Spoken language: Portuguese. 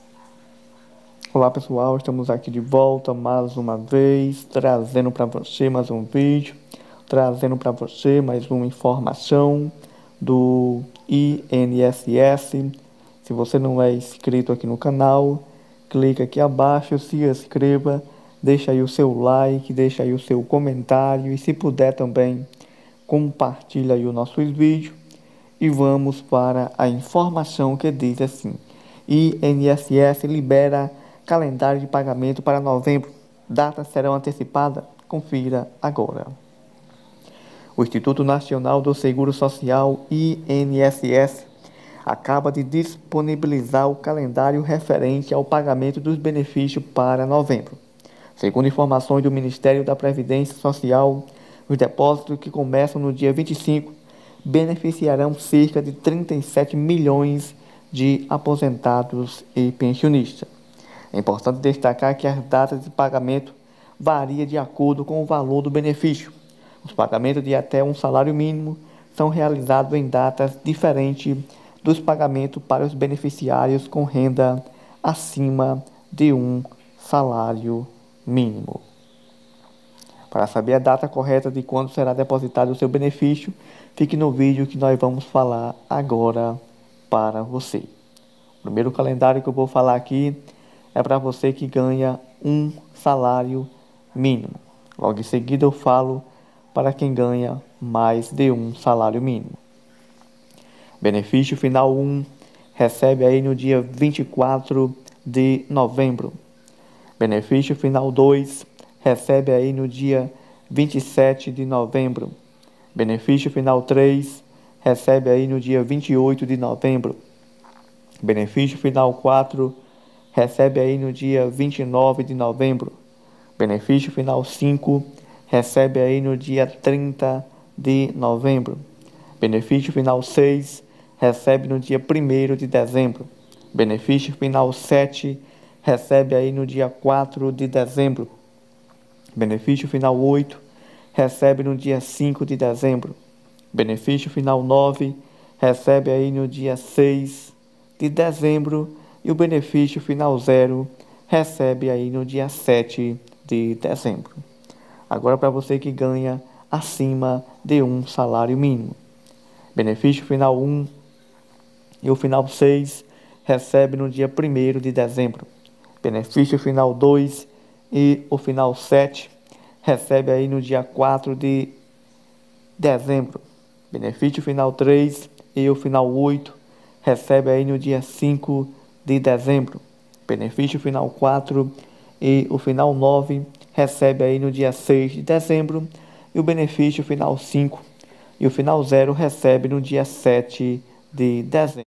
Olá pessoal, estamos aqui de volta mais uma vez, trazendo para você mais um vídeo, trazendo para você mais uma informação do INSS. Se você não é inscrito aqui no canal, clica aqui abaixo, se inscreva, deixa aí o seu like, deixa aí o seu comentário e se puder também compartilha aí os nossos vídeos. E vamos para a informação que diz assim: INSS libera calendário de pagamento para novembro. Datas serão antecipadas? Confira agora. O Instituto Nacional do Seguro Social, INSS, acaba de disponibilizar o calendário referente ao pagamento dos benefícios para novembro. Segundo informações do Ministério da Previdência Social, os depósitos que começam no dia 25 beneficiarão cerca de 37 milhões de aposentados e pensionistas. É importante destacar que as datas de pagamento variam de acordo com o valor do benefício. Os pagamentos de até um salário mínimo são realizados em datas diferentes dos pagamentos para os beneficiários com renda acima de um salário mínimo. Para saber a data correta de quando será depositado o seu benefício, fique no vídeo que nós vamos falar agora para você. O primeiro calendário que eu vou falar aqui é para você que ganha um salário mínimo. Logo em seguida eu falo para quem ganha mais de um salário mínimo. Benefício final 1 recebe aí no dia 24 de novembro. Benefício final 2 recebe aí no dia 27 de novembro. Benefício final 3 recebe aí no dia 28 de novembro. Benefício final 4 recebe aí no dia 29 de novembro. Benefício final 5 recebe aí no dia 30 de novembro. Benefício final 6 recebe no dia 1º de dezembro. Benefício final 7 recebe aí no dia 4 de dezembro. Benefício final 8 recebe no dia 5 de dezembro. Benefício final 9 recebe aí no dia 6 de dezembro. E o benefício final 0 recebe aí no dia 7 de dezembro. Agora para você que ganha acima de um salário mínimo. Benefício final 1 e o final 6 recebe no dia 1º de dezembro. Benefício final 2 e o final 7 recebe aí no dia 4 de dezembro. Benefício final 3 e o final 8 recebe aí no dia 5 de dezembro. Benefício final 4 e o final 9 recebe aí no dia 6 de dezembro. E o benefício final 5 e o final 0 recebe no dia 7 de dezembro.